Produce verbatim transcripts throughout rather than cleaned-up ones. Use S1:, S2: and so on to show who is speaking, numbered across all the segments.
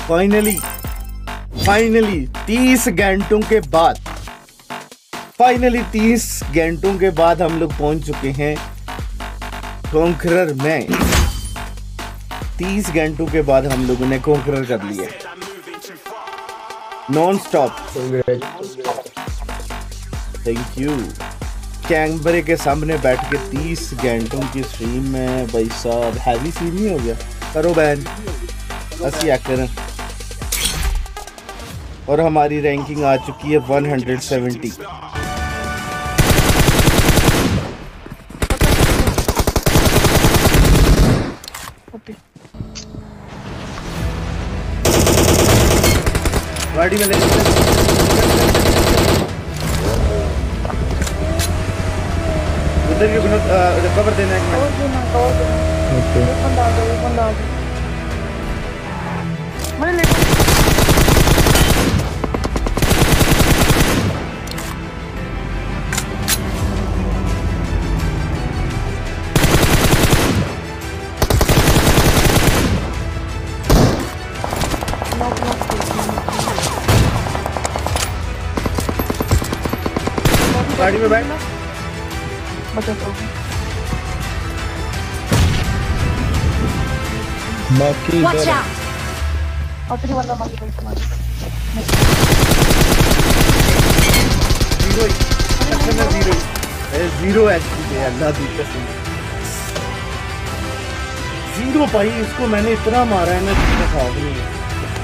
S1: Finally finally तीस घंटों के बाद फाइनली तीस घंटों के बाद हम लोग पहुंच चुके हैं कॉन्करर में। तीस घंटों के बाद हम लोगों ने कॉन्करर कर लिया नॉन स्टॉप। Thank you. कैमरे के सामने बैठ के तीस घंटों की स्ट्रीम में भाई साहब हैवी सीन नहीं हो गया। करो बैन असी एक्टर और हमारी रैंकिंग आ चुकी है एक सौ सत्तर। गाड़ी में ले उधर के बिना कवर देना है। ओके बंदा आ गया बंदा आ गया मैंने ले गाड़ी में बैठना बचा तो बाकी आखिरी वाला बाकी बैठ मार जीरो कितना जीरो है जीरो एचपी पे अल्लाह दी कसम जीरो भाई। इसको मैंने इतना मारा है ना कितना खाब नहीं है।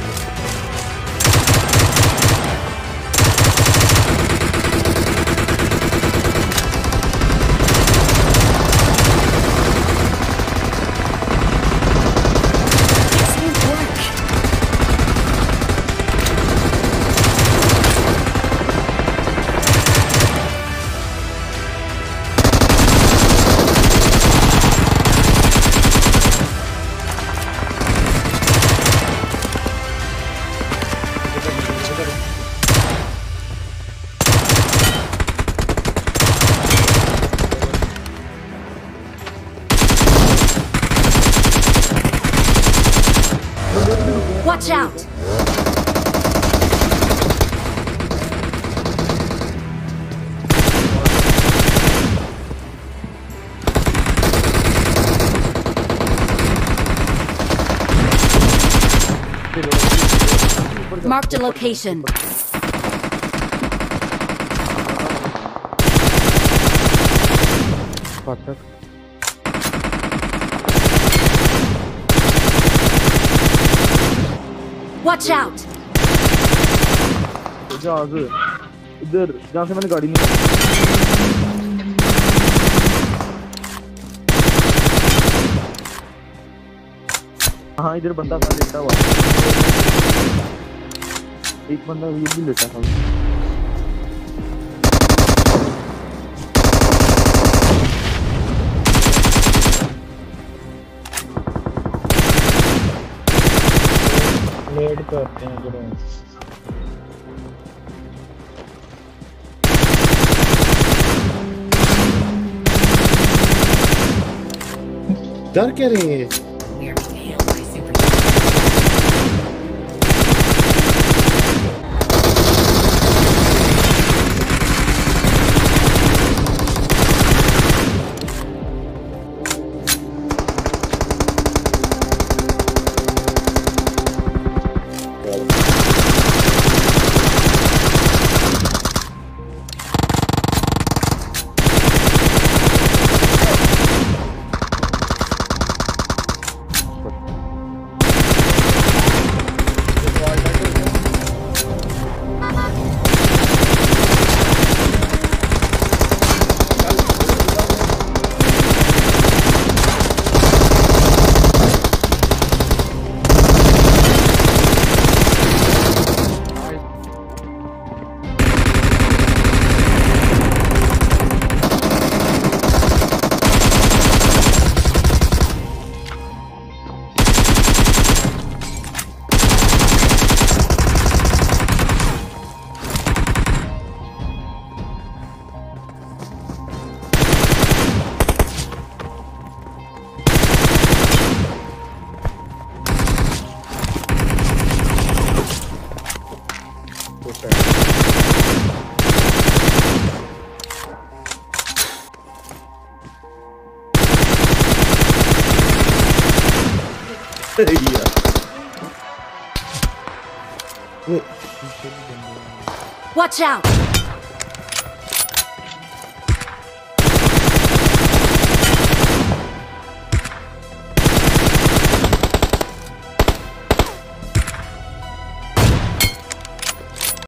S2: Watch out! Marked a location. Watch out!
S3: इधर जहाँ से मैंने गाड़ी नहीं हाँ इधर बंदा था लेटा हुआ एक बंदा ये भी लेटा था। लेट करते हैं जरूर
S1: डर क्या रही है।
S2: Watch out!